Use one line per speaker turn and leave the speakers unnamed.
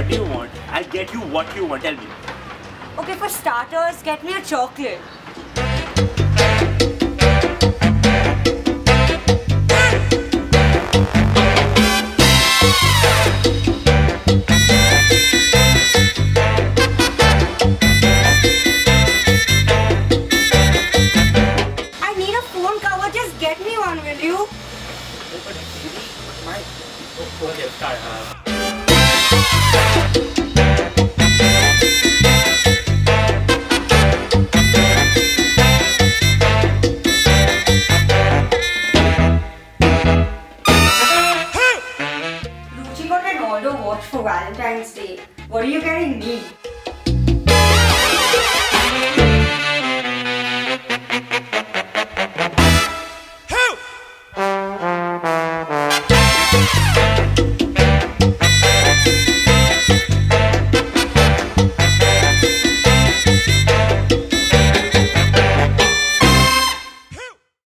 do you want? I'll get you what you want. Tell me.
Okay, for starters, get me a chocolate. I need a phone cover. Just get me one, will you?
Okay, start.
Ruchi got an auto watch for Valentine's Day. What are you getting me?